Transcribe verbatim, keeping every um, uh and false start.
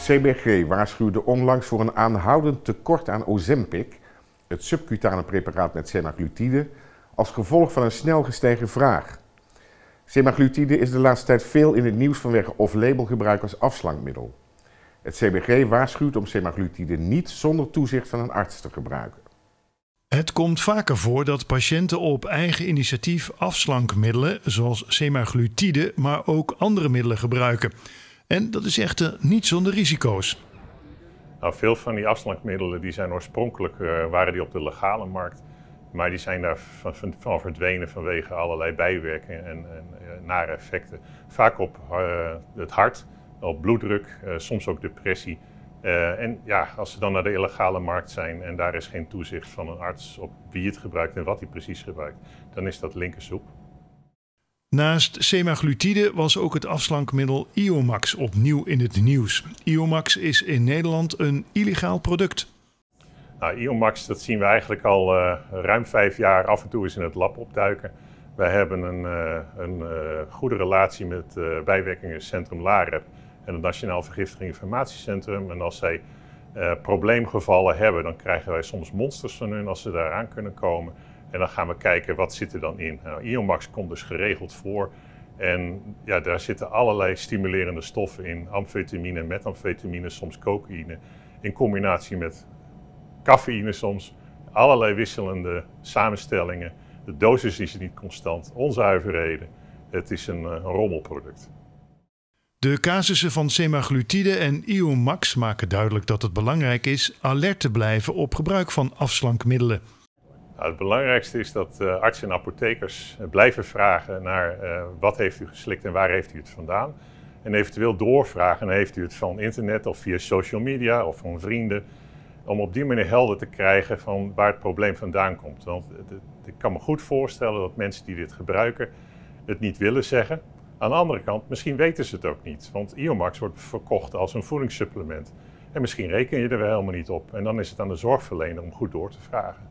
C B G waarschuwde onlangs voor een aanhoudend tekort aan Ozempic, het subcutane preparaat met semaglutide, als gevolg van een snel gestegen vraag. Semaglutide is de laatste tijd veel in het nieuws vanwege off-label gebruik als afslankmiddel. Het C B G waarschuwt om semaglutide niet zonder toezicht van een arts te gebruiken. Het komt vaker voor dat patiënten op eigen initiatief afslankmiddelen zoals semaglutide, maar ook andere middelen gebruiken. En dat is echter niet zonder risico's. Nou, veel van die afslankmiddelen die zijn oorspronkelijk uh, waren die op de legale markt, maar die zijn daar van, van, van verdwenen vanwege allerlei bijwerkingen en, en uh, nare effecten. Vaak op uh, het hart, op bloeddruk, uh, soms ook depressie. Uh, en ja, als ze dan naar de illegale markt zijn en daar is geen toezicht van een arts op wie het gebruikt en wat hij precies gebruikt, dan is dat linkersoep. Naast semaglutide was ook het afslankmiddel Iomax opnieuw in het nieuws. Iomax is in Nederland een illegaal product. Nou, Iomax, dat zien we eigenlijk al uh, ruim vijf jaar af en toe eens in het lab opduiken. Wij hebben een, uh, een uh, goede relatie met uh, bijwerkingencentrum LAREP en het Nationaal Vergiftiging Informatiecentrum. En als zij uh, probleemgevallen hebben, dan krijgen wij soms monsters van hun als ze daaraan kunnen komen. En dan gaan we kijken wat zit er dan in. Nou, Iomax komt dus geregeld voor. En ja, daar zitten allerlei stimulerende stoffen in. Amfetamine, methamfetamine, soms cocaïne. In combinatie met cafeïne soms. Allerlei wisselende samenstellingen. De dosis is niet constant. Onzuiverheden. Het is een, een rommelproduct. De casussen van semaglutide en Iomax maken duidelijk dat het belangrijk is alert te blijven op gebruik van afslankmiddelen. Nou, het belangrijkste is dat uh, artsen en apothekers uh, blijven vragen naar uh, wat heeft u geslikt en waar heeft u het vandaan. En eventueel doorvragen, heeft u het van internet of via social media of van vrienden. Om op die manier helder te krijgen van waar het probleem vandaan komt. Want uh, ik kan me goed voorstellen dat mensen die dit gebruiken het niet willen zeggen. Aan de andere kant, misschien weten ze het ook niet. Want Iomax wordt verkocht als een voedingssupplement. En misschien reken je er wel helemaal niet op. En dan is het aan de zorgverlener om goed door te vragen.